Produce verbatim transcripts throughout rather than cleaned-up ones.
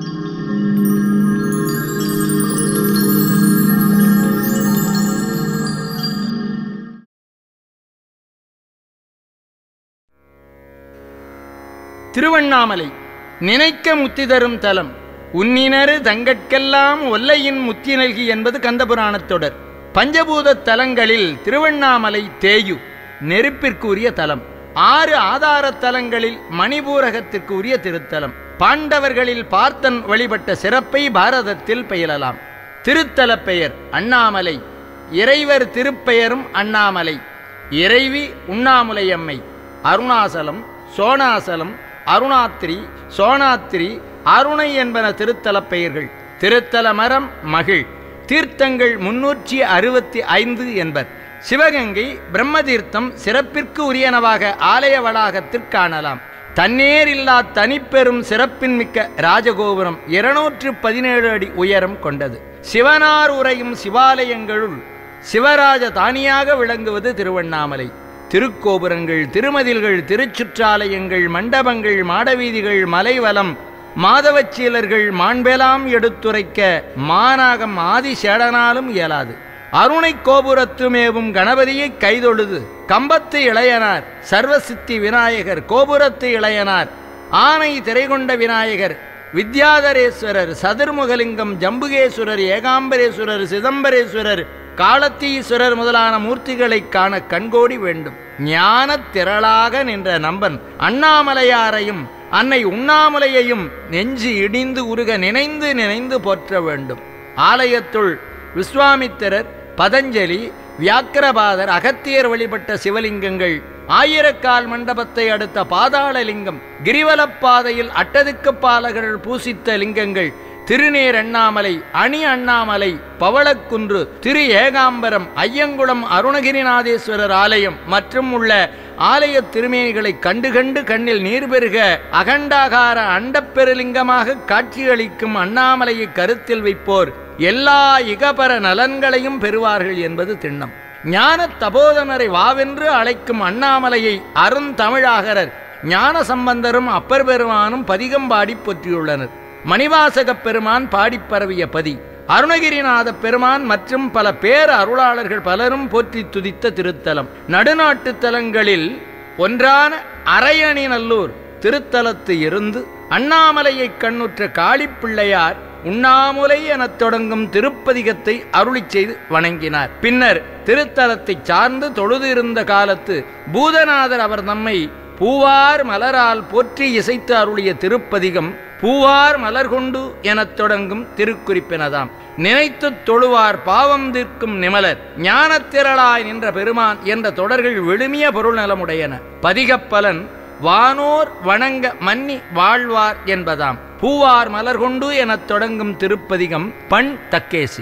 திருவண்ணாமலை நினைக்க முத்தி தரும் தலம். உன்னினரு தங்கட்கெல்லாம் ஒல்லையின் முத்தி நல்கி என்பது கந்தபுராணத் தொடர். பஞ்சபூத தலங்களில் திருவண்ணாமலை தேயு நெருப்பிற்கு உரிய தலம். ஆறு ஆதார தலங்களில் மணிபூரகத்திற்கு உரிய திருத்தலம். பாண்டவர்களில் பார்த்தன் வழிபட்ட சிறப்பை பாரதத்தில் பயிலலாம். திருத்தல பெயர் அண்ணாமலை. இறைவர் திருப்பெயரும் அண்ணாமலை. இறைவி உண்ணாமுலையம்மை. அருணாசலம், சோணாசலம், அருணாத்திரி, சோணாத்திரி, அருணை என்பன திருத்தல பெயர்கள். திருத்தல மரம் மகிழ். தீர்த்தங்கள் முன்னூற்றி அறுபத்தி ஐந்து என்பர். சிவகங்கை பிரம்மதீர்த்தம் சிறப்பிற்கு உரியனவாக ஆலய வளாகத்தில் காணலாம். தன்னேர் இல்லா தனிப்பெரும் சிறப்பின் மிக்க ராஜகோபுரம் இருநூற்று பதினேழு அடி உயரம் கொண்டது. சிவனார் உரையும் சிவாலயங்களுள் சிவராஜ தானியாக விளங்குவது திருவண்ணாமலை. திருக்கோபுரங்கள், திருமதில்கள், திருச்சுற்றாலயங்கள், மண்டபங்கள், மாடவீதிகள், மலைவலம், மாதவச்சீலர்கள் மாண்பெலாம் எடுத்துரைக்க மானாகம் ஆதிசேடனாலும் இயலாது. அருணை கோபுரத்துமேவும் கணபதியை கைதொழுது கம்பத்து இளையனார், சர்வசித்தி விநாயகர், கோபுரத்து இளையனார், ஆனை திரைகொண்ட விநாயகர், வித்யாதரேஸ்வரர், சதுர்முகலிங்கம், ஜம்புகேஸ்வரர், ஏகாம்பரேஸ்வரர், சிதம்பரேஸ்வரர், காலத்தீஸ்வரர் முதலான மூர்த்திகளை காண கண்கோடி வேண்டும். ஞான திரளாக நின்ற நம்பன் அண்ணாமலையாரையும் அன்னை உண்ணாமுலையையும் நெஞ்சு இடிந்து உருக நினைந்து நினைந்து போற்ற வேண்டும். ஆலயத்துள் விஸ்வாமித்திரர், பதஞ்சலி, வியாக்கிரபாதர், அகத்தியர் வழிபட்ட சிவலிங்கங்கள், ஆயிரக்கால் மண்டபத்தை அடுத்த பாதாளலிங்கம், கிரிவலப்பாதையில் அட்டதுக்கு பாலகர்கள் பூசித்த லிங்கங்கள், திருநேர் அண்ணாமலை, அணி அண்ணாமலை, பவளக்குன்று, திரு ஏகாம்பரம், ஐயங்குளம் அருணகிரிநாதேஸ்வரர் ஆலயம் மற்றும் உள்ள ஆலய திருமேனிகளை கண்டு கண்டு கண்ணில் நீர் பெருக அகண்டாகார அண்டப்பெருலிங்கமாக காட்சியளிக்கும் அண்ணாமலையை கருத்தில் வைப்போர் எல்லா இகபர நலன்களையும் பெறுவார்கள் என்பது திண்ணம். ஞான தபோதனரை வாவென்று அழைக்கும் அண்ணாமலையை அருந்தமிழாகரர் ஞான சம்பந்தரும் அப்பர் பெருமானும் பதிகம்பாடி போற்றியுள்ளனர். மணிவாசகப் பெருமான் பாடிப்பரவிய பதி, அருணகிரிநாத பெருமான் மற்றும் பல பேர் அருளாளர்கள் பலரும் போற்றி துதித்த திருத்தலம். நடுநாட்டு தலங்களில் ஒன்றான அரையணிநல்லூர் திருத்தலத்து இருந்து அண்ணாமலையை கண்ணுற்ற காளிப்பிள்ளையார் உண்ணாமுலை எனத் தொடங்கும் திருப்பதிகத்தை அருளி செய்து வணங்கினார். பின்னர் திருத்தலத்தை சார்ந்து தொழுது இருந்த காலத்து பூதநாதர் அவர் நம்மை பூவார் மலரால் போற்றி இசைத்து அருளிய திருப்பதிகம் பூவார் மலர் கொண்டு எனத் தொடங்கும் திருக்குறிப்பினதாம். நினைத்து தொழுவார் பாவம் தீர்க்கும் நிமலர், ஞானத்திரளாய் நின்ற பெருமான் என்ற தொடர்கள் விழுமிய பொருள் நலமுடையன. பதிகப்பலன் வானோர் வணங்க மன்னி வாழ்வார் என்பதாம். பூவார் மலர் கொண்டு எனத் தொடங்கும் திருப்பதிகம் பண் தக்கேசி.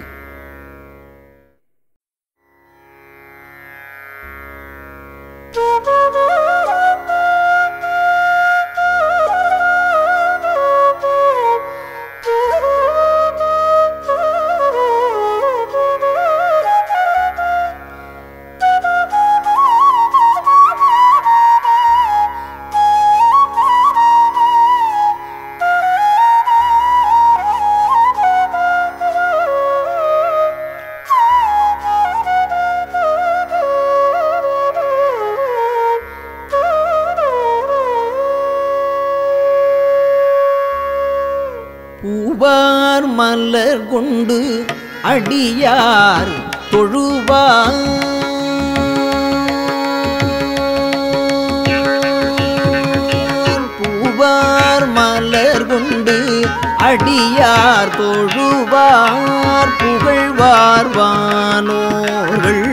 பூவார் மலர் கொண்டு அடியார் தொழுவார், பூவார் மலர் கொண்டு அடியார் தொழுவார், புகழ்வார் வானோர்கள்.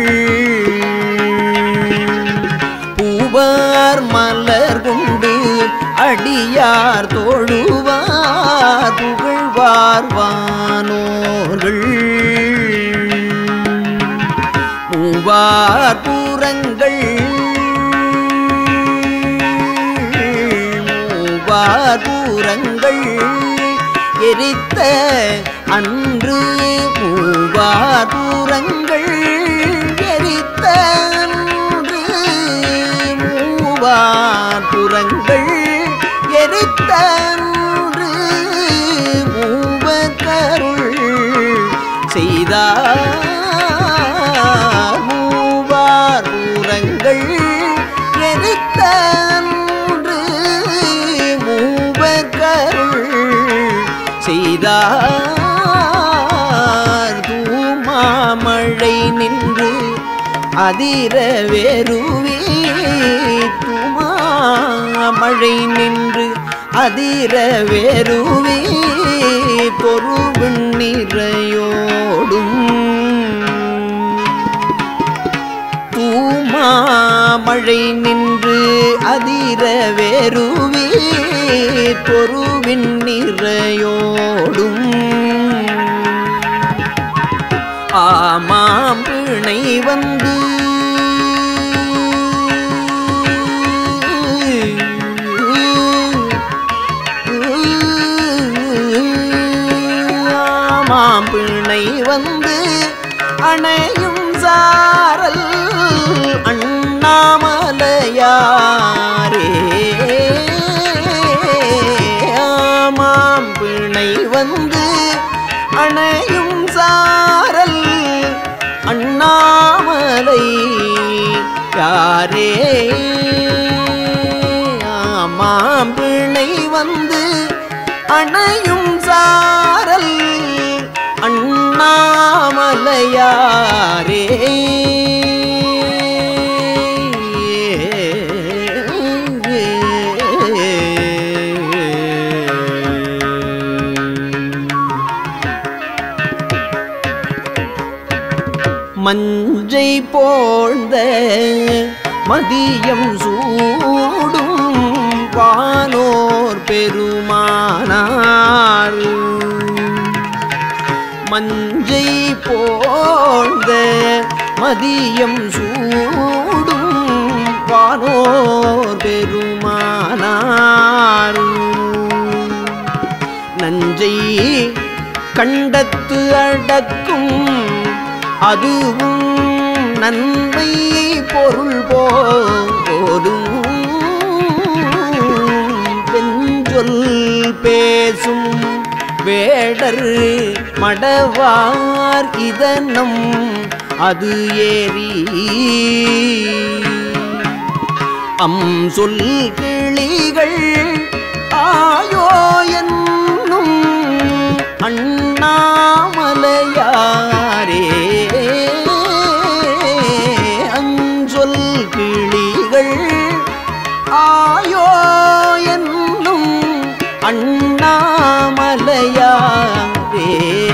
பூவார் மலர் கொண்டு அடியார் தொழுவார், புகழ்வார் வானோர்கள். மூவார் பூரங்கள் மூவார் பூரங்கள் எரித்த அன்று, மூவார் பூரங்கள் எரித்த அன்று, மூவார் புறங்கள் எரித்தன்று, செய்தார் மூவார் பூரங்கள் எரித்த அன்று மூவர் கருள் செய்தார் தூமாமழை நின்று அதிர வேறுவே தூமாமழை நின்று அதிர வேறுவே பொருவின் நிறையோடும் தூமாமழை நின்று அதிர வேறுவே பொருவின் நிறையோடும் ஆமாம் பிணை வந்து ஆமாம் பிணை வந்து அணையும் சாரல் அண்ணாமலையாரே ஆமாம் பிணை வந்து அணையும் சாரல் அண்ணாமலை யாரே ஆமாம் பிணை வந்து அணையும் சாரல் அண்ணாமலையாரே மஞ்சை போழ்ந்த மதியம் சூடும் வானோர் பெருமானார் மஞ்சை போழ்ந்த மதியம் சூடும் வானோர் பெருமானார் நஞ்சை கண்டத்து அடக்கும் அதுவும் நன்மை பொருள் போதும் பெஞ்சொல் பேசும் வேடர் மடவார் இதனம் அது ஏறி அம் சொல் கிளிகள் ஆயோ என்னும் அண்ணாமலையாரே அஞ்சொல் கிளிகள் ஆயோ என்னும் அண்ணாமலையாரே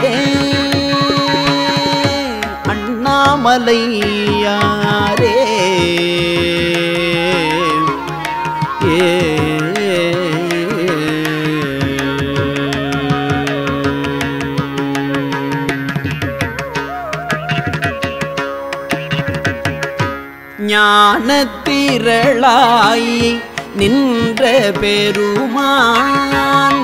அண்ணாமலையாரே ஏ ஞானத்திரளாய் நின்ற பெருமான்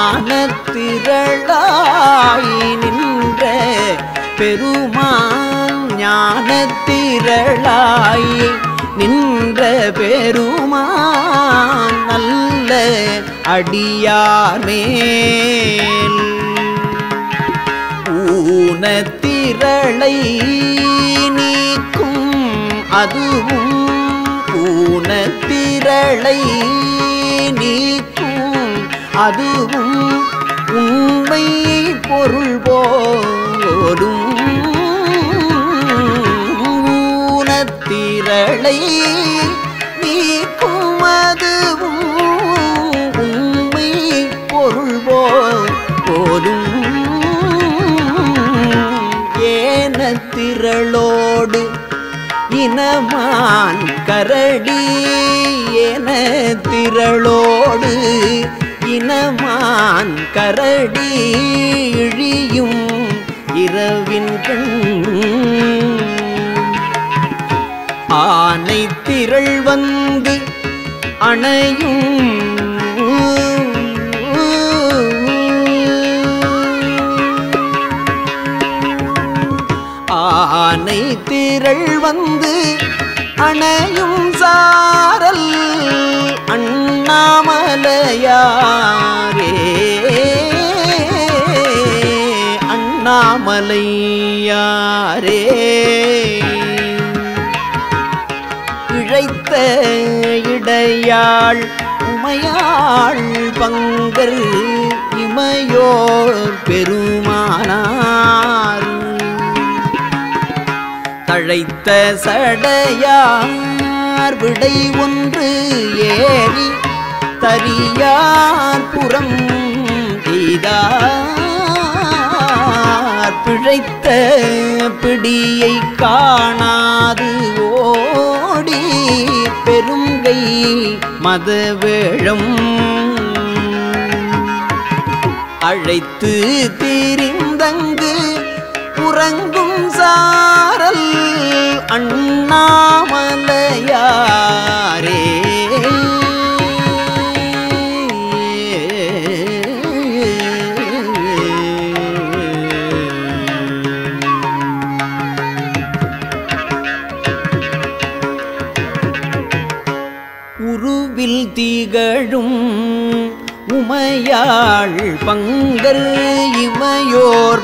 ஞானத்திரளாய் நின்ற பெருமான் ஞானத்திரளாய் நின்ற பெருமான் நல்ல அடியார் மேல் ஊனத்திரளை நீக்கும் அதுவும் ஊனத்திரளை நீக்கும் அதுவும் உண்மை பொருள் போடும் ஊனத்திரளை நீக்கும் அதுவும் உண்மை பொருள் போடும் ஏனத்திரளோடு இனமான் கரடி என திரளோடு இனமான் கரடி இழியும் இரவின் கண் ஆனை திரள் வந்து அணையும் ஆனை திரள் வந்து அணையும் சாரல் அண்ணாமலையாரே அண்ணாமலையாரே இழைத்த இடையாள் உமையாள் பங்கர் இமையோர் பெருமானார் தழைத்த சடையார் விடை ஒன்று ஏறி தரியார் புறம் எய்தார் பிழைத்த பிடியை காணாது ஓடி பெருங்கை மதவேழம் அழைத்து திரிந்தங்கு உறங்கும் சாரல் அண்ணாமலையாரே உருவில் திகழும் உமையாள் பங்கர் இமையோர்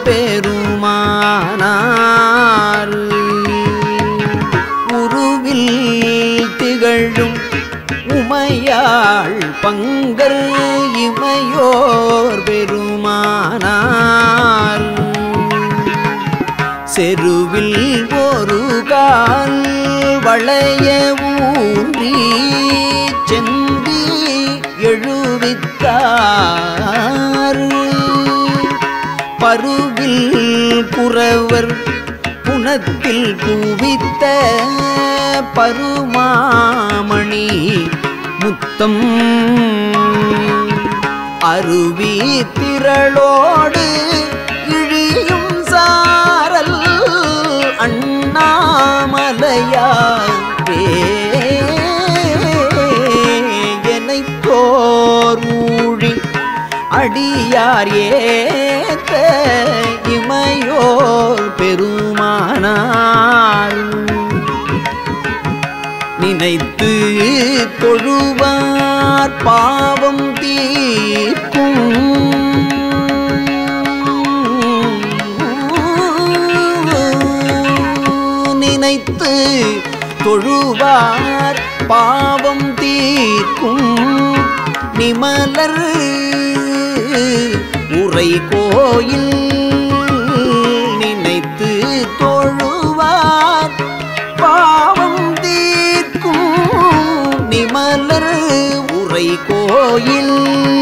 பெருமானார் உருவில் திகழும் உமையாள் பங்கர் இமையோர் பெருமானார் செருவில் ஒரு கால் வளைய ஊன்றி செந்தி எழுவித்தார் பருவில் குறவர் புனத்தில் குவித்த பருமாமணி முத்தம் அருவி திரளோடு இழியும் சாரல் அண்ணாமலையாரே எனைத்தோர் ஊழி அடியார் ஏத்த இமையோர் பெருமானார் நினைத்து தொழுவார் பாவம் தீர்க்கும் நினைத்து தொழுவார் பாவம் தீர்க்கும் நிமலர் உரை கோயில் நினைத்து தொழுவார் பாவம் தீர்க்கும் நிமலர் உரை கோயில்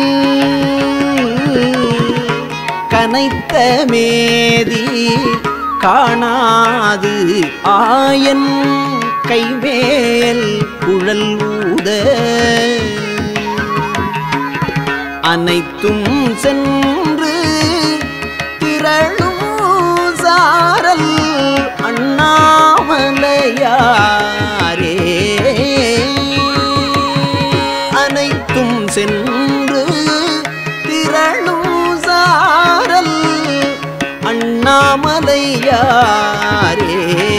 கனைத்த மேதி காணாது ஆயன் கைவேல் குழல் ஊத அனைத்தும் சென்று திரளும் சாரல் அண்ணாமலையாரே அனைத்தும் சென்று திரளும் சாரல் அண்ணாமலையாரே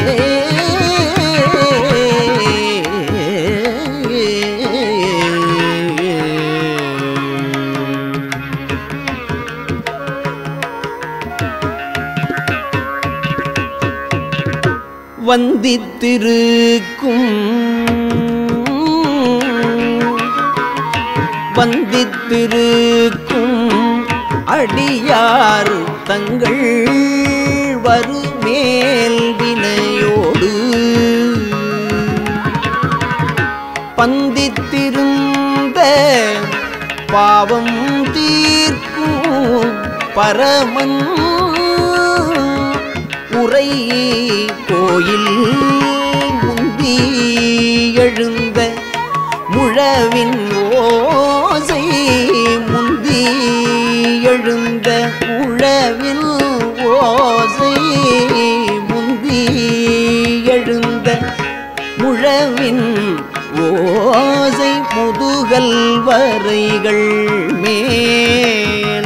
வந்தித்திருக்கும் வந்தித்திருக்கும் அடியார் தங்கள் வருமேல் வினையோடு பந்தித்திருந்த பாவம் தீர்க்கும் பரமன் உரை கோயில் முந்தி எழுந்த முழவின் ஓசை முந்தி எழுந்த முழவின் ஓசை முந்தி எழுந்த முழவின் ஓசை முதுகல் வரைகள் மேல்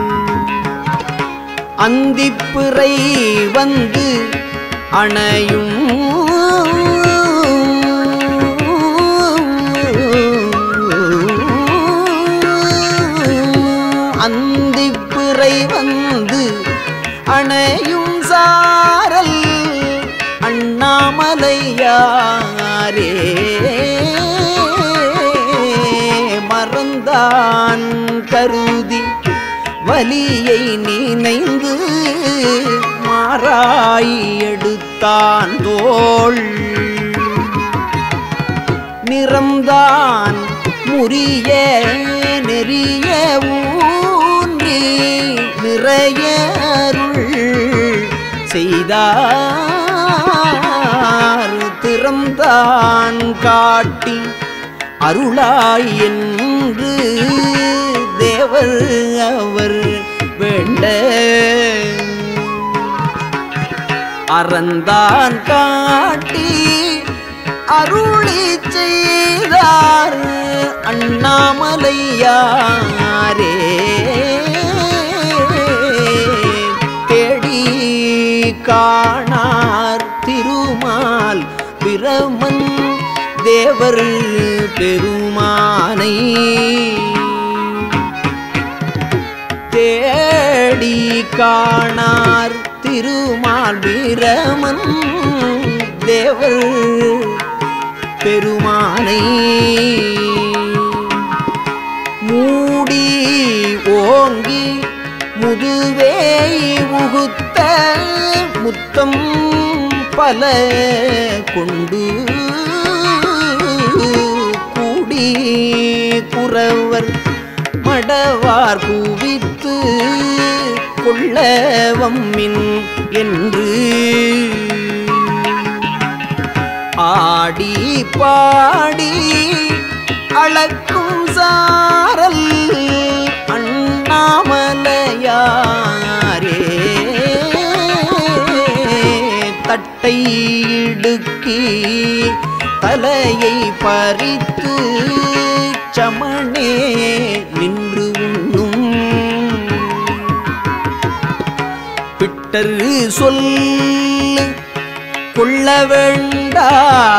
அந்திப்பிறை வந்து அணையும் அந்திப்பிறை வந்து அணையும் சாரல் அண்ணாமலையாரே மறந்தான் கருதி வலியை நினைந்து மாறாய் எடுத்தான் தோள் நிறம்தான் முறிய நெறிய ஊன்றி நிறைய அருள் செய்தார் திறம்தான் காட்டி அருளாய் என்று தேவர் அவர் வேண்ட அறந்தான் காட்டி அருளி செய்தார் அண்ணாமலையாரே தேடி காணார் திருமால் பிரமன் தேவர் பெருமானை தேடி காணார் திருமால் பிரமன் தேவர் பெருமானை மூடி ஓங்கி முதுவேய் உகுத்த முத்தம் பல கொண்டு கூடி குறவர் மடவார் குவித்து கொள்ளவம்மின் என்று ஆடி பாடி அளக்கும் சாரல் அண்ணாமலையாரே தட்டை இடுக்கி தலையை பறித்து சமணே நின்று உண்ணும் பிட்டரு சொல்லு கொள்ள வேண்டா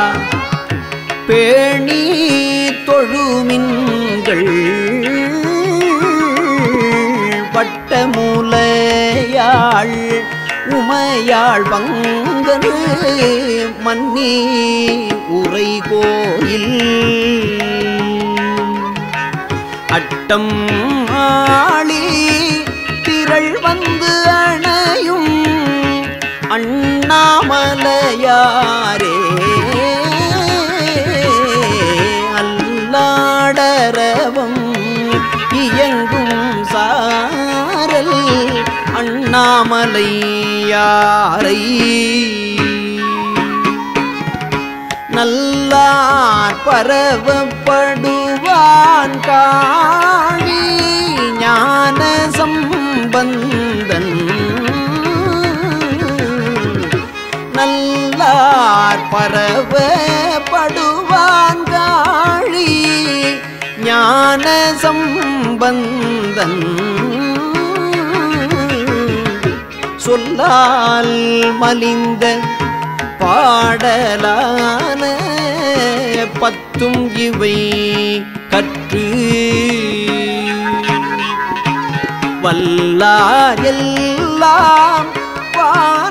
பேணி தொழுமின்கள் பட்டமூலையாள் உமையாள் பங்கரு மன்னி உரை கோயில் அட்டம் ஆளி திரள் வந்து அணையும் அண்ணாமலையாரே அல்லாடரவம் இயங்கும் சாரல் அண்ணாமலையாரை நல்லார் பரவப்படுவான் காழி ஞான சம்பந்தன் நல்லார் பரவப்படுவான் காழி ஞான சம்பந்தன் சொல்லால் மலிந்த பாடலான பத்தும் இவை கற்று வல்லார் எல்லாம்